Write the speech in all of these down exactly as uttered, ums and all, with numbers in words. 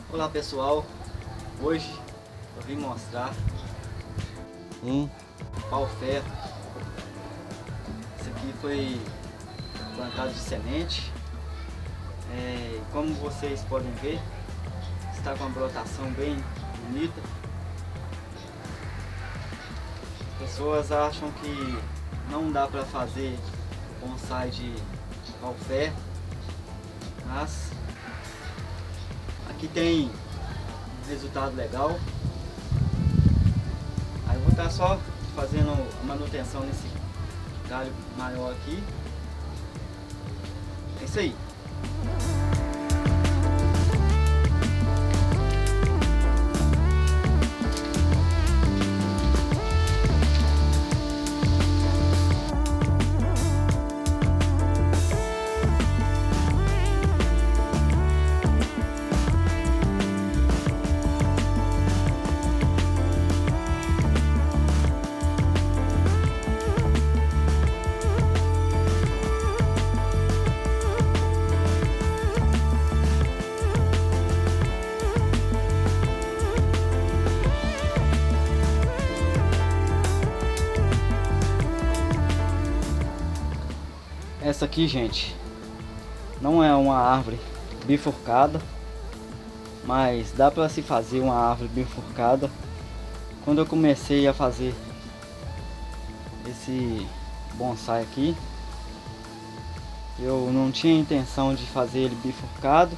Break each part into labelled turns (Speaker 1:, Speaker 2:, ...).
Speaker 1: Olá pessoal, hoje eu vim mostrar um pau-ferro. Esse aqui foi plantado de semente, é, como vocês podem ver, está com uma brotação bem bonita. Pessoas acham que não dá para fazer bonsai de pau-ferro, mas aqui tem um resultado legal. Aí eu vou estar só fazendo a manutenção nesse galho maior aqui. É isso aí. Essa aqui, gente, não é uma árvore bifurcada, mas dá para se fazer uma árvore bifurcada. Quando eu comecei a fazer esse bonsai aqui, eu não tinha intenção de fazer ele bifurcado,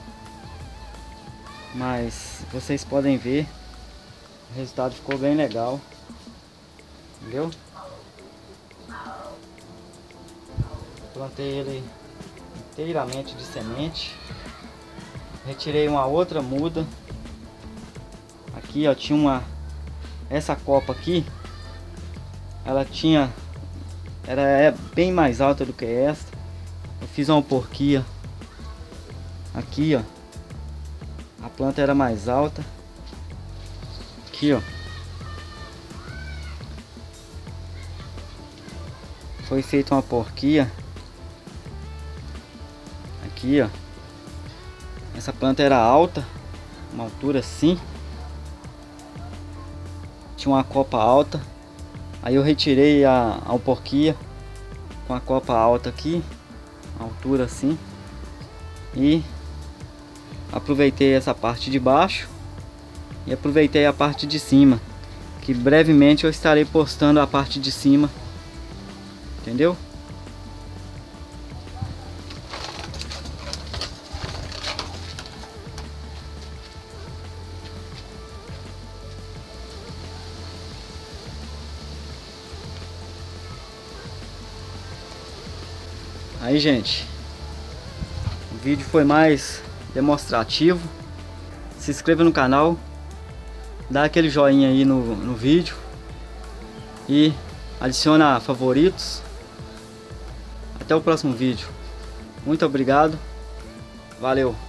Speaker 1: mas vocês podem ver, o resultado ficou bem legal, entendeu? Plantei ele inteiramente de semente. Retirei uma outra muda. Aqui, ó, tinha uma... Essa copa aqui, ela tinha... Era é bem mais alta do que essa. Eu fiz uma porquia. Aqui, ó. A planta era mais alta. Aqui, ó. Foi feita uma porquia. Aqui, ó, essa planta era alta, uma altura assim, tinha uma copa alta. Aí eu retirei a, a porquia com a copa alta aqui, altura assim, e aproveitei essa parte de baixo e aproveitei a parte de cima, que brevemente eu estarei postando a parte de cima, entendeu? Aí, gente, o vídeo foi mais demonstrativo. Se inscreva no canal, dá aquele joinha aí no, no vídeo e adiciona favoritos. Até o próximo vídeo. Muito obrigado. Valeu.